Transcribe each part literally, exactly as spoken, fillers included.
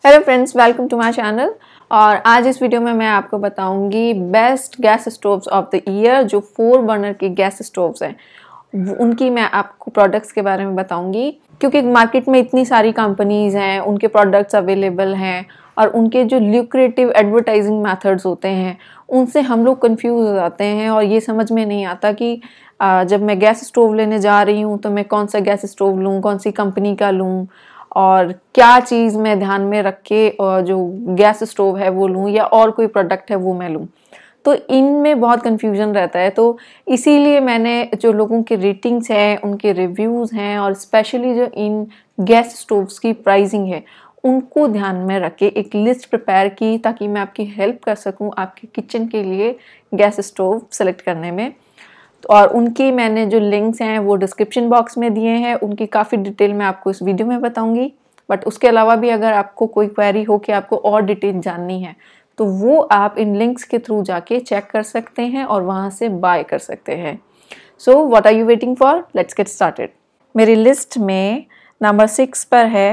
Hello friends, welcome to my channel. और आज इस वीडियो में मैं आपको बताऊंगी best gas stoves of the year. जो फोर बर्नर की गैस स्टोव्स हैं उनकी मैं आपको प्रोडक्ट्स के बारे में बताऊंगी, क्योंकि मार्केट में इतनी सारी कंपनीज हैं, उनके प्रोडक्ट्स अवेलेबल हैं और उनके जो ल्यूक्रेटिव एडवर्टाइजिंग मेथड्स होते हैं उनसे हम लोग कंफ्यूज हो जाते हैं और ये समझ में नहीं आता कि जब मैं गैस स्टोव लेने जा रही हूँ तो मैं कौन सा गैस स्टोव लूँ, कौन सी कंपनी का लूँ और क्या चीज़ मैं ध्यान में रख के जो गैस स्टोव है वो लूँ या और कोई प्रोडक्ट है वो मैं लूँ। तो इनमें बहुत कन्फ्यूजन रहता है। तो इसीलिए मैंने जो लोगों के रेटिंग्स हैं, उनके रिव्यूज़ हैं और स्पेशली जो इन गैस स्टोव्स की प्राइसिंग है उनको ध्यान में रख के एक लिस्ट प्रिपेयर की, ताकि मैं आपकी हेल्प कर सकूँ आपके किचन के लिए गैस स्टोव सेलेक्ट करने में। और उनकी मैंने जो लिंक्स हैं वो डिस्क्रिप्शन बॉक्स में दिए हैं। उनकी काफ़ी डिटेल मैं आपको इस वीडियो में बताऊंगी। बट उसके अलावा भी अगर आपको कोई क्वेरी हो कि आपको और डिटेल जाननी है तो वो आप इन लिंक्स के थ्रू जाके चेक कर सकते हैं और वहाँ से बाय कर सकते हैं। So what are you waiting for, let's get started. मेरी लिस्ट में नंबर सिक्स पर है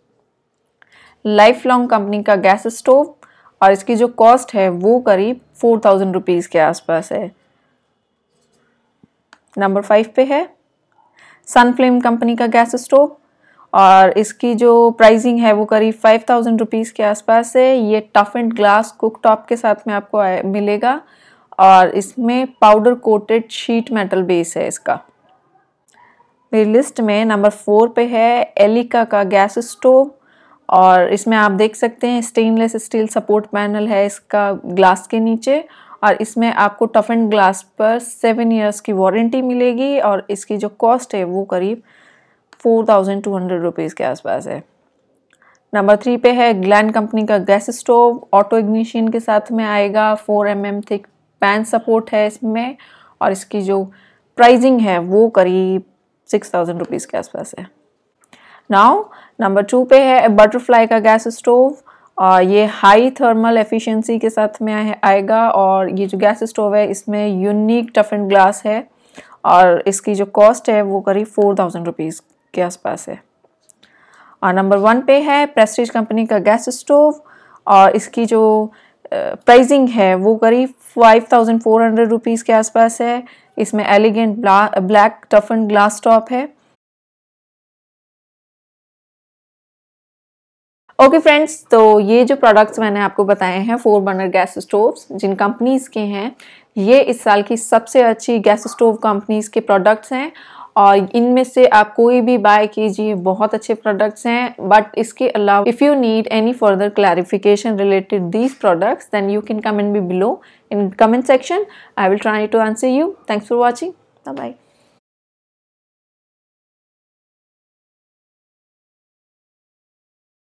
लाइफ लॉन्ग कंपनी का गैस स्टोव और इसकी जो कॉस्ट है वो करीब फोर थाउजेंड रुपीज़ के आसपास है। नंबर फाइव पे है सनफ्लेम कंपनी का गैस स्टोव और इसकी जो प्राइसिंग है वो करीब फाइव थाउजेंड रुपीज़ के आसपास है। ये toughened glass cook top के साथ में आपको मिलेगा और इसमें powder coated sheet metal base है इसका। मेरी लिस्ट में नंबर फोर पे है एलिका का गैस स्टोव और इसमें आप देख सकते हैं स्टेनलेस स्टील सपोर्ट पैनल है इसका ग्लास के नीचे और इसमें आपको टफ एंड ग्लास पर सेवन इयर्स की वारंटी मिलेगी और इसकी जो कॉस्ट है वो करीब four thousand two hundred rupees के आसपास है। नंबर थ्री पे है ग्लैन कंपनी का गैस स्टोव, ऑटो इग्निशन के साथ में आएगा, four M M thick pan support है इसमें और इसकी जो प्राइसिंग है वो करीब सिक्स थाउजेंड रुपीज़ के आसपास है। नाउ नंबर टू पे है बटरफ्लाई का गैस स्टोव और ये हाई थर्मल एफिशिएंसी के साथ में आएगा और ये जो गैस स्टोव है इसमें यूनिक टफ एंड ग्लास है और इसकी जो कॉस्ट है वो करीब फोर थाउजेंड रुपीज़ के आसपास है। और नंबर वन पे है प्रेस्टीज कंपनी का गैस स्टोव और इसकी जो प्राइसिंग है वो करीब five thousand four hundred rupees के आसपास है। इसमें elegant black toughened glass top है। ओके फ्रेंड्स, तो ये जो प्रोडक्ट्स मैंने आपको बताए हैं फोर बर्नर गैस स्टोव्स जिन कंपनीज़ के हैं, ये इस साल की सबसे अच्छी गैस स्टोव कंपनीज़ के प्रोडक्ट्स हैं और इनमें से आप कोई भी बाय कीजिए, बहुत अच्छे प्रोडक्ट्स हैं। बट इसके अलावा if you need any further clarification related these products then you can comment me below in comment section. I will try to answer you. Thanks for watching. Bye bye.